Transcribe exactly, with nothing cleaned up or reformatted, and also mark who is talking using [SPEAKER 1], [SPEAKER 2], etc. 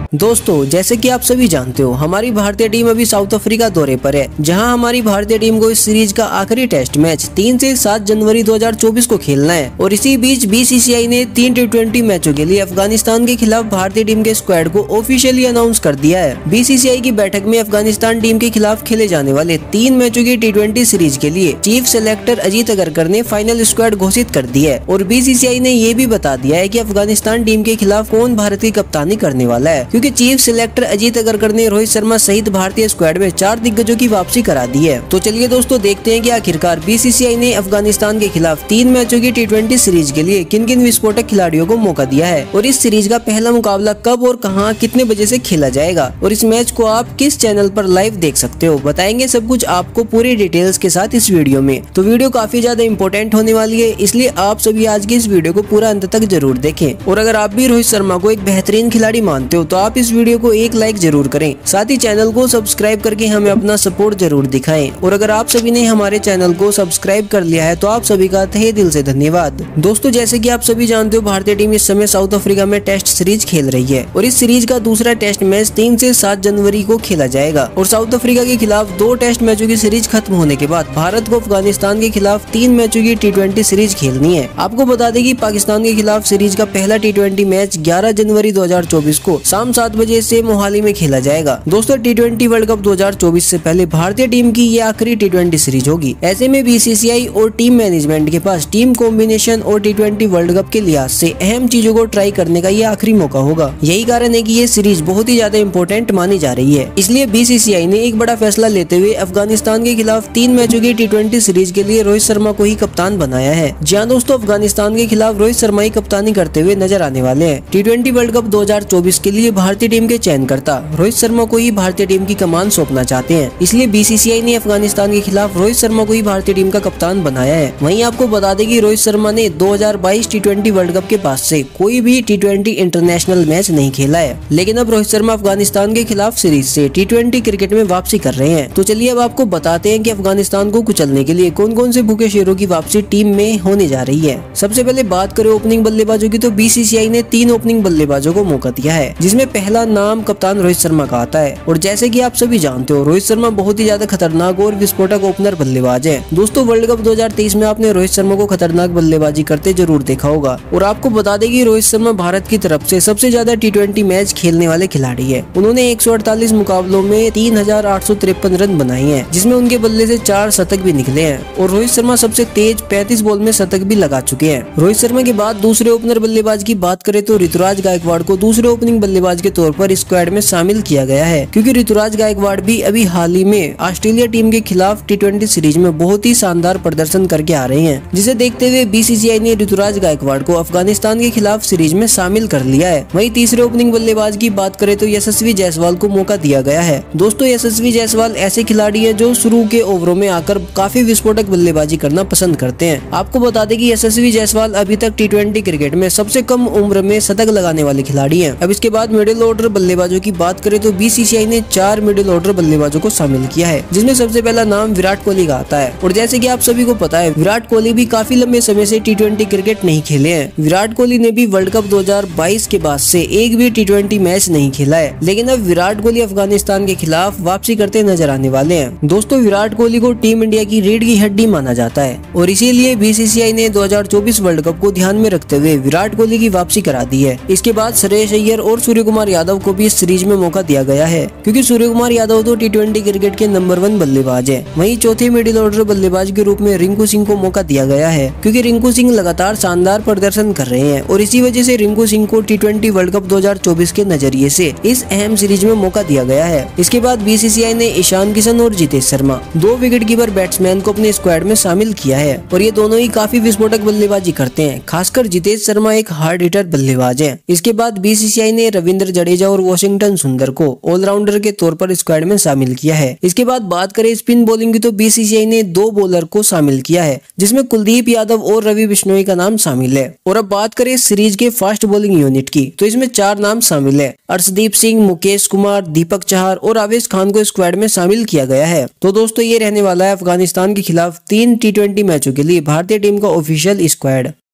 [SPEAKER 1] दोस्तों जैसे कि आप सभी जानते हो, हमारी भारतीय टीम अभी साउथ अफ्रीका दौरे पर है, जहां हमारी भारतीय टीम को इस सीरीज का आखिरी टेस्ट मैच तीन से सात जनवरी दो हज़ार चौबीस को खेलना है। और इसी बीच बीसीसीआई ने तीन टी ट्वेंटी मैचों के लिए अफगानिस्तान के खिलाफ भारतीय टीम के स्क्वाड को ऑफिशियली अनाउंस कर दिया है। बीसीसीआई की बैठक में अफगानिस्तान टीम के खिलाफ खेले जाने वाले तीन मैचों की टी ट्वेंटी सीरीज के लिए चीफ सेलेक्टर अजीत अगरकर ने फाइनल स्क्वाड घोषित कर दी है। और बीसीसीआई ने ये भी बता दिया है कि अफगानिस्तान टीम के खिलाफ कौन भारत की कप्तानी करने वाला है, क्योंकि चीफ सिलेक्टर अजीत अगरकर ने रोहित शर्मा सहित भारतीय स्क्वाड में चार दिग्गजों की वापसी करा दी है। तो चलिए दोस्तों देखते हैं कि आखिरकार बीसीसीआई ने अफगानिस्तान के खिलाफ तीन मैचों की टी ट्वेंटी सीरीज के लिए किन किन विस्फोटक खिलाड़ियों को मौका दिया है और इस सीरीज का पहला मुकाबला कब और कहां कितने बजे से खेला जाएगा और इस मैच को आप किस चैनल पर लाइव देख सकते हो। बताएंगे सब कुछ आपको पूरी डिटेल्स के साथ इस वीडियो में। तो वीडियो काफी ज्यादा इंपॉर्टेंट होने वाली है, इसलिए आप सभी आज की इस वीडियो को पूरा अंत तक जरूर देखें। और अगर आप भी रोहित शर्मा को एक बेहतरीन खिलाड़ी मानते हो तो आप इस वीडियो को एक लाइक जरूर करें, साथ ही चैनल को सब्सक्राइब करके हमें अपना सपोर्ट जरूर दिखाएं। और अगर आप सभी ने हमारे चैनल को सब्सक्राइब कर लिया है तो आप सभी का तहे दिल से धन्यवाद। दोस्तों जैसे कि आप सभी जानते हो, भारतीय टीम इस समय साउथ अफ्रीका में टेस्ट सीरीज खेल रही है और इस सीरीज का दूसरा टेस्ट मैच तीन से सात जनवरी को खेला जाएगा। और साउथ अफ्रीका के खिलाफ दो टेस्ट मैचों की सीरीज खत्म होने के बाद भारत को अफगानिस्तान के खिलाफ तीन मैचों की टी ट्वेंटी सीरीज खेलनी है। आपको बता दें कि पाकिस्तान के खिलाफ सीरीज का पहला टी ट्वेंटी मैच ग्यारह जनवरी दो हज़ार चौबीस को शाम सात बजे से मोहाली में खेला जाएगा। दोस्तों टी ट्वेंटी वर्ल्ड कप दो हज़ार चौबीस से पहले भारतीय टीम की ये आखिरी टी ट्वेंटी सीरीज होगी। ऐसे में बीसीसीआई और टीम मैनेजमेंट के पास टीम कॉम्बिनेशन और टी ट्वेंटी वर्ल्ड कप के लिहाज से अहम चीजों को ट्राई करने का ये आखिरी मौका होगा। यही कारण है कि ये सीरीज बहुत ही ज्यादा इंपॉर्टेंट मानी जा रही है। इसलिए बीसीसीआई ने एक बड़ा फैसला लेते हुए अफगानिस्तान के खिलाफ तीन मैचों की टी ट्वेंटी सीरीज के लिए रोहित शर्मा को ही कप्तान बनाया है। जहाँ दोस्तों अफगानिस्तान के खिलाफ रोहित शर्मा ही कप्तानी करते हुए नजर आने वाले हैं। टी ट्वेंटी वर्ल्ड कप दो हज़ार चौबीस के लिए भारतीय टीम के चयनकर्ता रोहित शर्मा को ही भारतीय टीम की कमान सौंपना चाहते हैं। इसलिए बीसीसीआई ने अफगानिस्तान के खिलाफ रोहित शर्मा को ही भारतीय टीम का कप्तान बनाया है। वहीं आपको बता दें कि रोहित शर्मा ने दो हज़ार बाईस टी ट्वेंटी वर्ल्ड कप के बाद से कोई भी टी ट्वेंटी इंटरनेशनल मैच नहीं खेला है, लेकिन अब रोहित शर्मा अफगानिस्तान के खिलाफ सीरीज से टी ट्वेंटी क्रिकेट में वापसी कर रहे हैं। तो चलिए अब आपको बताते हैं कि अफगानिस्तान को कुचलने के लिए कौन कौन से भूखे शेरों की वापसी टीम में होने जा रही है। सबसे पहले बात करें ओपनिंग बल्लेबाजों की, तो बीसीसीआई ने तीन ओपनिंग बल्लेबाजों को मौका दिया है, जिसमें पहला नाम कप्तान रोहित शर्मा का आता है। और जैसे कि आप सभी जानते हो, रोहित शर्मा बहुत ही ज्यादा खतरनाक और विस्फोटक ओपनर बल्लेबाज है। दोस्तों वर्ल्ड कप दो हज़ार तेईस में आपने रोहित शर्मा को खतरनाक बल्लेबाजी करते जरूर देखा होगा। और आपको बता दें कि रोहित शर्मा भारत की तरफ से सबसे ज्यादा टी ट्वेंटी मैच खेलने वाले खिलाड़ी है। उन्होंने एक सौ अड़तालीस मुकाबलों में तीन हजार आठ सौ तिरपन रन बनाए हैं, जिसमें उनके बल्ले से चार शतक भी निकले हैं। और रोहित शर्मा सबसे तेज पैंतीस बॉल में शतक भी लगा चुके हैं। रोहित शर्मा के बाद दूसरे ओपनर बल्लेबाज की बात करें तो ऋतुराज गायकवाड़ को दूसरे ओपनिंग बल्लेबाज के तौर पर स्क्वाड में शामिल किया गया है, क्योंकि ऋतुराज गायकवाड़ भी अभी हाल ही में ऑस्ट्रेलिया टीम के खिलाफ टी ट्वेंटी सीरीज में बहुत ही शानदार प्रदर्शन करके आ रहे हैं, जिसे देखते हुए बीसीसीआई ने ऋतुराज गायकवाड़ को अफगानिस्तान के खिलाफ सीरीज में शामिल कर लिया है। वहीं तीसरे ओपनिंग बल्लेबाज की बात करें तो यशस्वी जायसवाल को मौका दिया गया है। दोस्तों यशस्वी जायसवाल ऐसे खिलाड़ी है जो शुरू के ओवरों में आकर काफी विस्फोटक बल्लेबाजी करना पसंद करते हैं। आपको बता दें कि यशस्वी जायसवाल अभी तक टी ट्वेंटी क्रिकेट में सबसे कम उम्र में शतक लगाने वाले खिलाड़ी हैं। अब इसके बाद मिडिल ऑर्डर बल्लेबाजों की बात करें तो बीसीसीआई ने चार मिडिल ऑर्डर बल्लेबाजों को शामिल किया है, जिसमें सबसे पहला नाम विराट कोहली का आता है। और जैसे कि आप सभी को पता है, विराट कोहली भी काफी लंबे समय से टी ट्वेंटी क्रिकेट नहीं खेले हैं। विराट कोहली ने भी वर्ल्ड कप दो हज़ार बाईस के बाद से एक भी टी ट्वेंटी मैच नहीं खेला है, लेकिन अब विराट कोहली अफगानिस्तान के खिलाफ वापसी करते नजर आने वाले हैं। दोस्तों विराट कोहली को टीम इंडिया की रीढ़ की हड्डी माना जाता है और इसीलिए बीसीसीआई ने दो हज़ार चौबीस वर्ल्ड कप को ध्यान में रखते हुए विराट कोहली की वापसी करा दी है। इसके बाद श्रेयस अय्यर और सूर्य कुमार यादव को भी इस सीरीज में मौका दिया गया है, क्योंकि सूर्य कुमार यादव तो टी ट्वेंटी क्रिकेट के नंबर वन बल्लेबाज है। वहीं चौथे मिडिल ऑर्डर बल्लेबाज के रूप में रिंकू सिंह को मौका दिया गया है, क्योंकि रिंकू सिंह लगातार शानदार प्रदर्शन कर रहे हैं और इसी वजह से रिंकू सिंह को टी ट्वेंटी वर्ल्ड कप दो हज़ार चौबीस के नजरिए से इस अहम सीरीज में मौका दिया गया है। इसके बाद बीसीसीआई ने ईशान किशन और जितेश शर्मा दो विकेट कीपर बैट्समैन को अपने स्क्वाड में शामिल किया है और ये दोनों ही काफी विस्फोटक बल्लेबाजी करते हैं। खासकर जितेश शर्मा एक हार्ड हिटर बल्लेबाज है। इसके बाद बीसीसीआई ने रविंद्र जडेजा और वॉशिंगटन सुंदर को ऑलराउंडर के तौर पर स्क्वाड में शामिल किया है। इसके बाद बात करें स्पिन बॉलिंग की, तो बीसीसीआई ने दो बॉलर को शामिल किया है, जिसमें कुलदीप यादव और रवि बिश्नोई का नाम शामिल है। और अब बात करें सीरीज के फास्ट बॉलिंग यूनिट की, तो इसमें चार नाम शामिल है। अर्शदीप सिंह, मुकेश कुमार, दीपक चहर और आवेश खान को स्क्वाड में शामिल किया गया है। तो दोस्तों ये रहने वाला है अफगानिस्तान के खिलाफ तीन टी ट्वेंटी मैचों के लिए भारतीय टीम का ऑफिशियल स्क्वाड।